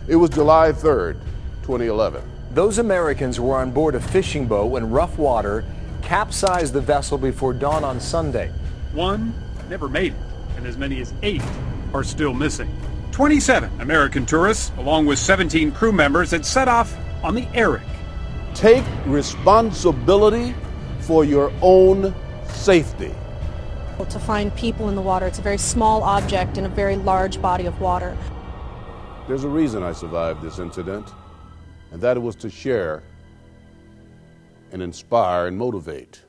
It was July 3rd, 2011. Those Americans were on board a fishing boat when rough water capsized the vessel before dawn on Sunday. One never made it, and as many as 8 are still missing. 27 American tourists, along with 17 crew members, had set off on the Eric. Take responsibility for your own safety. To find people in the water, it's a very small object in a very large body of water. There's a reason I survived this incident, and that it was to share and inspire and motivate.